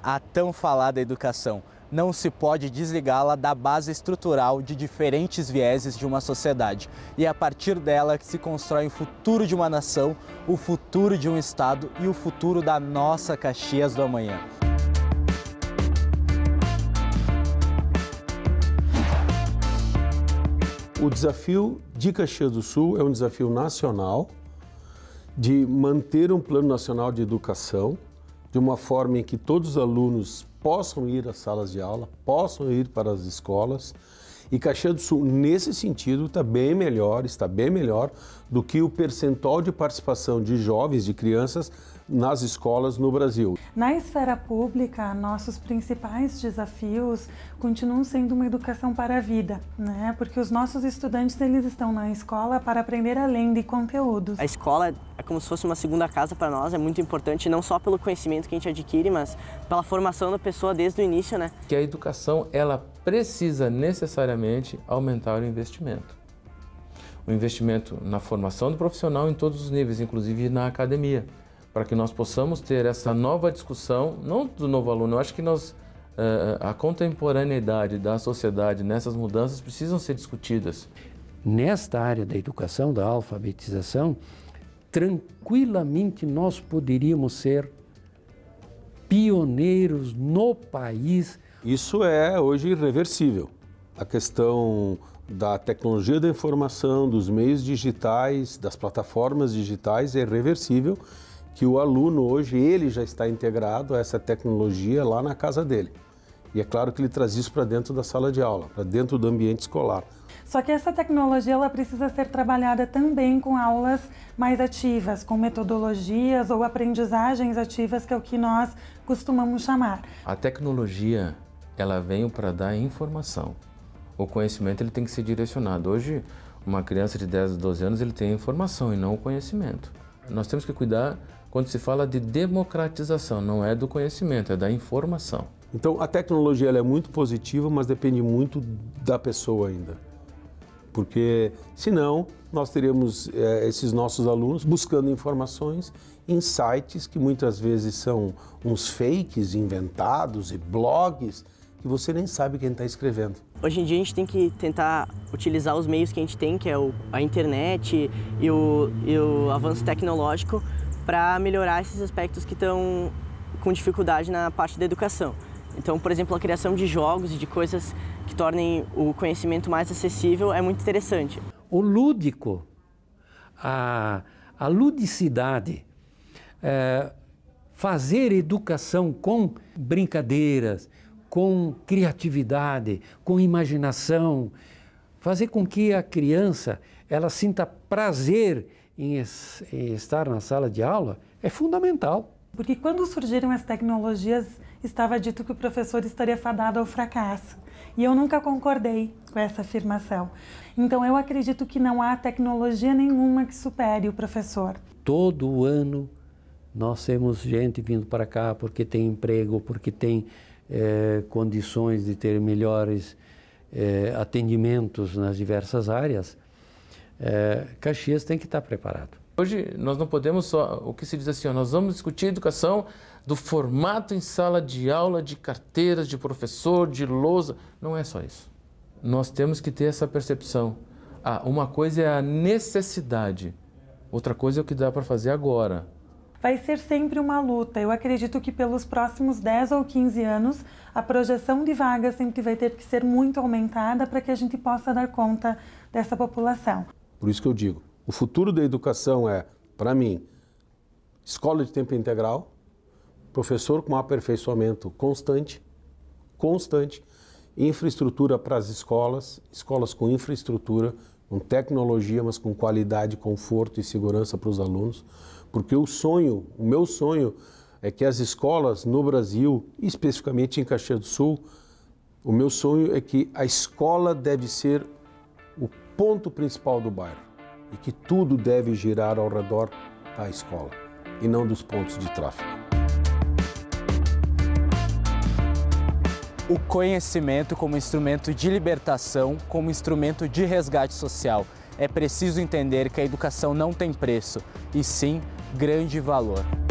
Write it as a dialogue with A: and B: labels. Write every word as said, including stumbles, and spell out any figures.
A: A tão falada educação. Não se pode desligá-la da base estrutural de diferentes vieses de uma sociedade. E é a partir dela que se constrói o futuro de uma nação, o futuro de um estado e o futuro da nossa Caxias do amanhã.
B: O desafio de Caxias do Sul é um desafio nacional de manter um plano nacional de educação de uma forma em que todos os alunos possam ir às salas de aula, possam ir para as escolas. E Caxias do Sul, nesse sentido, está bem melhor, está bem melhor do que o percentual de participação de jovens, de crianças, nas escolas no Brasil.
C: Na esfera pública, nossos principais desafios continuam sendo uma educação para a vida, né? Porque os nossos estudantes, eles estão na escola para aprender além de conteúdos.
D: A escola é como se fosse uma segunda casa para nós, é muito importante, não só pelo conhecimento que a gente adquire, mas pela formação da pessoa desde o início, né?
E: Que a educação, ela precisa necessariamente aumentar o investimento. O investimento na formação do profissional em todos os níveis, inclusive na academia, para que nós possamos ter essa nova discussão, não do novo aluno, eu acho que nós, a contemporaneidade da sociedade nessas mudanças precisam ser discutidas.
F: Nesta área da educação, da alfabetização, tranquilamente nós poderíamos ser pioneiros no país.
B: Isso é hoje irreversível. A questão da tecnologia da informação, dos meios digitais, das plataformas digitais é irreversível, que o aluno hoje, ele já está integrado a essa tecnologia lá na casa dele. E é claro que ele traz isso para dentro da sala de aula, para dentro do ambiente escolar.
C: Só que essa tecnologia ela precisa ser trabalhada também com aulas mais ativas, com metodologias ou aprendizagens ativas, que é o que nós costumamos chamar.
E: A tecnologia, ela veio para dar informação. O conhecimento ele tem que ser direcionado. Hoje, uma criança de dez a doze anos, ele tem informação e não o conhecimento. Nós temos que cuidar quando se fala de democratização, não é do conhecimento, é da informação.
B: Então, a tecnologia ela é muito positiva, mas depende muito da pessoa ainda. Porque, senão, nós teríamos é, esses nossos alunos buscando informações em sites que muitas vezes são uns fakes inventados e blogs que você nem sabe quem está escrevendo.
D: Hoje em dia a gente tem que tentar utilizar os meios que a gente tem, que é o, a internet e o, e o avanço tecnológico, para melhorar esses aspectos que estão com dificuldade na parte da educação. Então, por exemplo, a criação de jogos e de coisas que tornem o conhecimento mais acessível é muito interessante.
F: O lúdico, a, a ludicidade, é, fazer educação com brincadeiras, com criatividade, com imaginação, fazer com que a criança ela sinta prazer em, es, em estar na sala de aula é fundamental.
C: Porque quando surgiram as tecnologias, estava dito que o professor estaria fadado ao fracasso. E eu nunca concordei com essa afirmação. Então eu acredito que não há tecnologia nenhuma que supere o professor.
F: Todo ano nós temos gente vindo para cá porque tem emprego, porque tem É, condições de ter melhores é, atendimentos nas diversas áreas. é, Caxias tem que estar preparado.
E: Hoje nós não podemos só, o que se diz assim, ó, nós vamos discutir educação do formato em sala de aula, de carteiras, de professor, de lousa. Não é só isso. Nós temos que ter essa percepção. Ah, uma coisa é a necessidade, outra coisa é o que dá para fazer agora.
C: Vai ser sempre uma luta. Eu acredito que pelos próximos dez ou quinze anos, a projeção de vagas sempre vai ter que ser muito aumentada para que a gente possa dar conta dessa população.
B: Por isso que eu digo, o futuro da educação é, para mim, escola de tempo integral, professor com aperfeiçoamento constante, constante, infraestrutura para as escolas, escolas com infraestrutura, com tecnologia, mas com qualidade, conforto e segurança para os alunos. Porque o sonho, o meu sonho é que as escolas no Brasil, especificamente em Caxias do Sul, o meu sonho é que a escola deve ser o ponto principal do bairro e que tudo deve girar ao redor da escola e não dos pontos de tráfego.
A: O conhecimento como instrumento de libertação, como instrumento de resgate social. É preciso entender que a educação não tem preço, e sim grande valor.